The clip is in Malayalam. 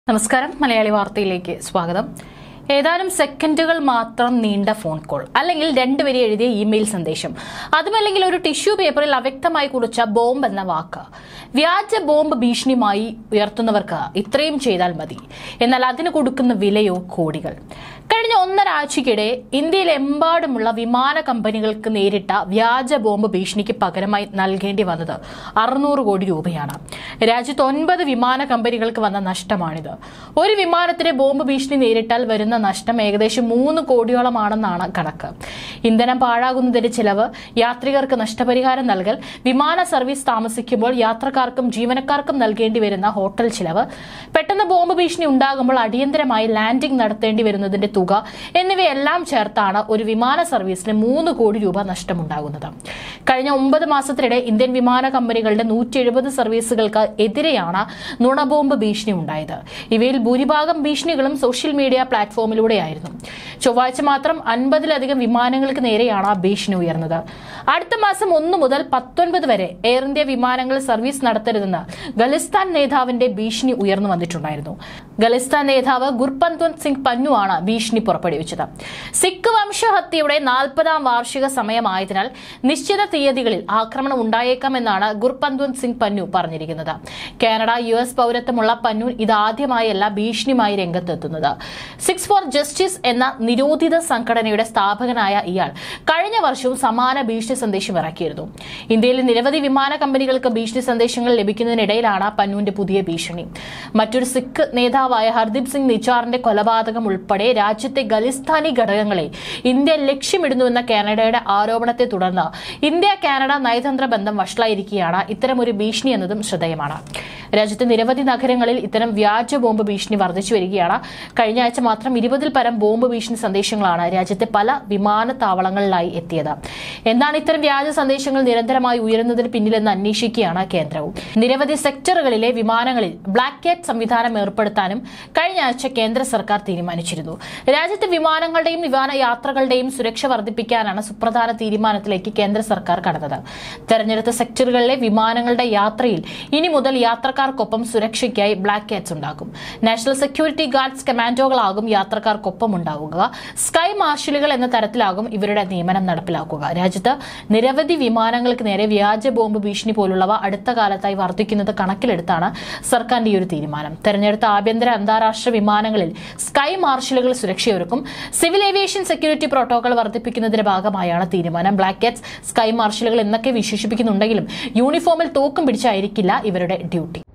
നമസ്കാരം മലയാളി വാർത്തയിലേക്ക് സ്വാഗതം. ഏതാനും സെക്കൻഡുകൾ മാത്രം നീണ്ട ഫോൺ കോൾ, അല്ലെങ്കിൽ രണ്ടുപേരെ എഴുതിയ ഇമെയിൽ സന്ദേശം, അതുമല്ലെങ്കിൽ ഒരു ടിഷ്യൂ പേപ്പറിൽ അവ്യക്തമായി കുറിച്ച ബോംബ് എന്ന വാക്ക്. വ്യാജ ബോംബ് ഭീഷണിയുമായി ഉയർത്തുന്നവർക്ക് ഇത്രയും ചെയ്താൽ മതി. എന്നാൽ അതിന് കൊടുക്കുന്ന വിലയോ കോടികൾ. കഴിഞ്ഞ ഒന്നരാഴ്ചയ്ക്കിടെ ഇന്ത്യയിലെമ്പാടുമുള്ള വിമാന കമ്പനികൾക്ക് നേരിട്ട വ്യാജ ബോംബ് ഭീഷണിക്ക് പകരമായി നൽകേണ്ടി വന്നത് 600 കോടി രൂപയാണ്. രാജ്യത്ത് 9 വിമാന കമ്പനികൾക്ക് വന്ന നഷ്ടമാണിത്. ഒരു വിമാനത്തിന് ബോംബ് ഭീഷണി നേരിട്ടാൽ വരുന്ന നഷ്ടം ഏകദേശം 3 കോടിയോളമാണെന്നാണ് കണക്ക്. ഇന്ധനം പാഴാകുന്നതിന്റെ ചിലവ്, യാത്രികർക്ക് നഷ്ടപരിഹാരം നൽകൽ, വിമാന സർവീസ് താമസിക്കുമ്പോൾ യാത്രക്കാർക്കും ജീവനക്കാർക്കും നൽകേണ്ടി വരുന്ന ഹോട്ടൽ ചിലവ്, പെട്ടെന്ന് ബോംബ് ഭീഷണി ഉണ്ടാകുമ്പോൾ അടിയന്തരമായി ലാൻഡിംഗ് നടത്തേണ്ടി വരുന്നതിന്റെ തുക എന്നിവയെല്ലാം ചേർത്താണ് ഒരു വിമാന സർവീസിന് 3 കോടി രൂപ നഷ്ടമുണ്ടാകുന്നത്. കഴിഞ്ഞ 9 മാസത്തിനിടെ ഇന്ത്യൻ വിമാന കമ്പനികളുടെ 170 സർവീസുകൾക്ക് എതിരെയാണ് നുണബോംബ് ഭീഷണി ഉണ്ടായത്. ഇവയിൽ ഭൂരിഭാഗം ഭീഷണികളും സോഷ്യൽ മീഡിയ പ്ലാറ്റ്ഫോമിലൂടെയായിരുന്നു. ചൊവ്വാഴ്ച മാത്രം 50-ലധികം വിമാനങ്ങൾക്ക് നേരെയാണ് ഭീഷണി ഉയർന്നത്. അടുത്ത മാസം 1 മുതൽ 19 വരെ എയർ ഇന്ത്യ വിമാനങ്ങൾ സർവീസ് നടത്തരുതെന്ന് ഖലിസ്ഥാൻ നേതാവിന്റെ ഭീഷണി ഉയർന്നു വന്നിട്ടുണ്ടായിരുന്നു. ഖലിസ്ഥാൻ നേതാവ് ഗുർപത്വന്ത് സിംഗ് പന്നു ആണ് ഭീഷണി പുറപ്പെടുവിച്ചത്. സിഖ് വംശഹത്യയുടെ 40ാം വാർഷിക സമയമായതിനാൽ നിശ്ചിത തീയതികളിൽ ആക്രമണം ഉണ്ടായേക്കാമെന്നാണ് ഗുർപത്വന്ത് സിംഗ് പന്നു പറഞ്ഞിരിക്കുന്നത്. കാനഡ, US പൗരത്വമുള്ള പന്നു ഇതാദ്യമായല്ല ഭീഷണിയുമായി രംഗത്തെത്തുന്നത്. സിക്സ് ഫോർ ജസ്റ്റിസ് എന്ന നിരോധിത സംഘടനയുടെ സ്ഥാപകനായ ഇയാൾ കഴിഞ്ഞ വർഷവും സമാന ഭീഷണി സന്ദേശം ഇറക്കിയിരുന്നു. ഇന്ത്യയിലെ നിരവധി വിമാന കമ്പനികൾക്ക് ഭീഷണി സന്ദേശങ്ങൾ ലഭിക്കുന്നതിനിടയിലാണ് പന്നുവിന്റെ പുതിയ ഭീഷണി. മറ്റൊരു സിഖ് നേതാവായ ഹർദീപ് സിംഗ് നിജാറിന്റെ കൊലപാതകം ഉൾപ്പെടെ രാജ്യത്തെ ഖലിസ്ഥാനി ഘടകങ്ങളെ ഇന്ത്യ ലക്ഷ്യമിടുന്നുവെന്ന കാനഡയുടെ ആരോപണത്തെ തുടർന്ന് ഇന്ത്യ കാനഡ നയതന്ത്ര ബന്ധം വഷളായിരിക്കുകയാണ് ഇത്തരമൊരു ഭീഷണി എന്നതും ശ്രദ്ധേയമാണ്. രാജ്യത്തെ നിരവധി നഗരങ്ങളിൽ ഇത്തരം വ്യാജ ബോംബ് ഭീഷണി വർദ്ധിച്ചു വരികയാണ്. കഴിഞ്ഞ ആഴ്ച മാത്രം 20-ൽ പരം ബോംബ് ഭീഷണി സന്ദേശങ്ങളാണ് രാജ്യത്തെ പല വിമാനത്താവളങ്ങളിലായി എത്തിയത്. എന്താണ് ഇത്തരം വ്യാജ സന്ദേശങ്ങൾ നിരന്തരമായി ഉയരുന്നതിന് പിന്നിലെന്ന് അന്വേഷിക്കുകയാണ് കേന്ദ്രവും. നിരവധി സെക്ടറുകളിലെ വിമാനങ്ങളിൽ ബ്ലാക്ക് കാറ്റ് സംവിധാനം ഏർപ്പെടുത്താനും കഴിഞ്ഞ ആഴ്ച കേന്ദ്ര സർക്കാർ തീരുമാനിച്ചിരുന്നു. രാജ്യത്തെ വിമാനങ്ങളുടെയും വിമാന യാത്രകളുടെയും സുരക്ഷ വർദ്ധിപ്പിക്കാനാണ് സുപ്രധാന തീരുമാനത്തിലേക്ക് കേന്ദ്ര സർക്കാർ കടന്നത്. തെരഞ്ഞെടുത്ത സെക്ടറുകളിലെ വിമാനങ്ങളുടെ യാത്രയിൽ ഇനി മുതൽ യാത്രക്കാർക്കൊപ്പം സുരക്ഷയ്ക്കായി ബ്ലാക്ക് കാറ്റ്സ് ഉണ്ടാകും. നാഷണൽ സെക്യൂരിറ്റി ഗാർഡ്സ് കമാൻഡോകളാകും യാത്രക്കാർക്കൊപ്പം ഉണ്ടാവുക. സ്കൈ മാർഷലുകൾ എന്ന തരത്തിലാകും ഇവരുടെ നിയമനം നടപ്പിലാക്കുക. രാജ്യത്ത് നിരവധി വിമാനങ്ങൾക്ക് നേരെ വ്യാജ ബോംബ് ഭീഷണി പോലുള്ളവ അടുത്ത കാലത്തായി വർദ്ധിക്കുന്നത് കണക്കിലെടുത്താണ് സർക്കാരിന്റെ ഈ ഒരു തീരുമാനം. തെരഞ്ഞെടുത്ത ആഭ്യന്തര അന്താരാഷ്ട്ര വിമാനങ്ങളിൽ സ്കൈ മാർഷലുകൾ സുരക്ഷയൊരുക്കും. സിവിൽ ഏവിയേഷൻ സെക്യൂരിറ്റി പ്രോട്ടോകോൾ വർദ്ധിപ്പിക്കുന്നതിന്റെ ഭാഗമായാണ് തീരുമാനം. ബ്ലാക്ക് കാറ്റ്സ്, സ്കൈ മാർഷലുകൾ എന്നൊക്കെ വിശേഷിപ്പിക്കുന്നുണ്ടെങ്കിലും യൂണിഫോമിൽ തോക്കും പിടിച്ചായിരിക്കില്ല ഇവരുടെ ഡ്യൂട്ടി.